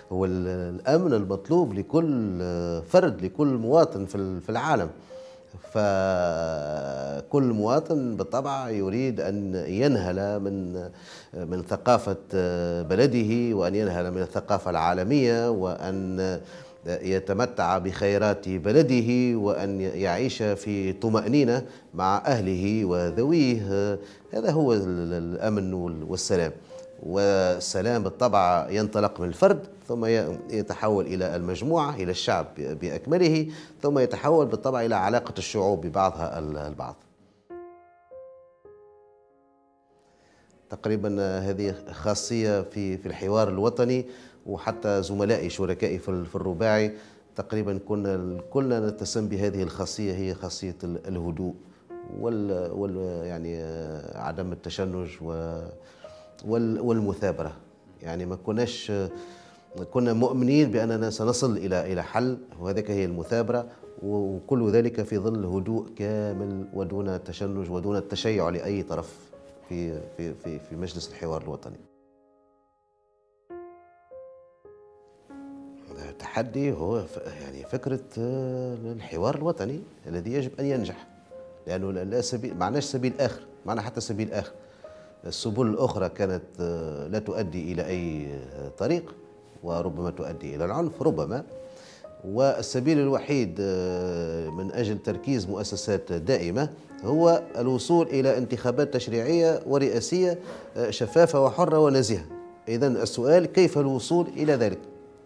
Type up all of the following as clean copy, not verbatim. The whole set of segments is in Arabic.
هو الأمن المطلوب لكل فرد، لكل مواطن في العالم. فكل مواطن بالطبع يريد أن ينهل من ثقافة بلده، وأن ينهل من الثقافة العالمية، وأن يتمتع بخيرات بلده، وأن يعيش في طمأنينة مع أهله وذويه. هذا هو الأمن والسلام. والسلام بالطبع ينطلق من الفرد، ثم يتحول إلى المجموعة، إلى الشعب بأكمله، ثم يتحول بالطبع إلى علاقة الشعوب ببعضها البعض. تقريبا هذه خاصية في الحوار الوطني، وحتى زملائي شركائي في الرباعي تقريبا كلنا نتسم بهذه الخاصية، هي خاصية الهدوء يعني عدم التشنج والمثابرة. يعني ما كنا مؤمنين بأننا سنصل إلى حل، وهذيك هي المثابرة، وكل ذلك في ظل هدوء كامل ودون تشنج ودون التشيع لأي طرف في مجلس الحوار الوطني. التحدي هو يعني فكرة الحوار الوطني الذي يجب أن ينجح، لأنه لا سبيل، معناش سبيل آخر، معنا حتى سبيل آخر. السبل الأخرى كانت لا تؤدي إلى أي طريق، وربما تؤدي إلى العنف ربما. والسبيل الوحيد من أجل تركيز مؤسسات دائمة هو الوصول إلى انتخابات تشريعية ورئاسية شفافة وحرة ونزيهة. إذن السؤال كيف الوصول إلى ذلك؟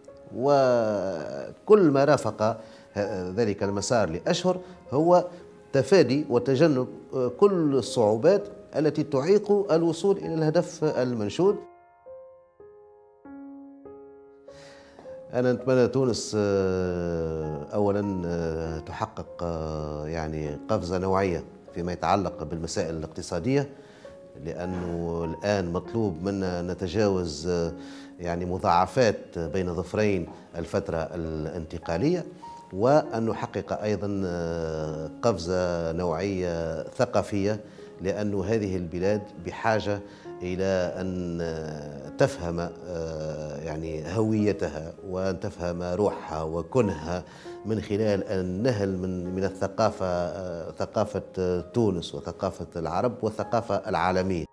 وكل ما رافق ذلك المسار لأشهر هو تفادي وتجنب كل الصعوبات التي تعيق الوصول إلى الهدف المنشود. أنا نتمنى تونس أولا تحقق يعني قفزة نوعية فيما يتعلق بالمسائل الاقتصادية، لأنه الآن مطلوب منا نتجاوز يعني مضاعفات بين ظفرين الفترة الانتقالية، وأن نحقق أيضا قفزة نوعية ثقافية، لأن هذه البلاد بحاجة إلى أن تفهم يعني هويتها، وأن تفهم روحها وكنها من خلال النهل من الثقافة، ثقافة تونس وثقافة العرب والثقافة العالمية.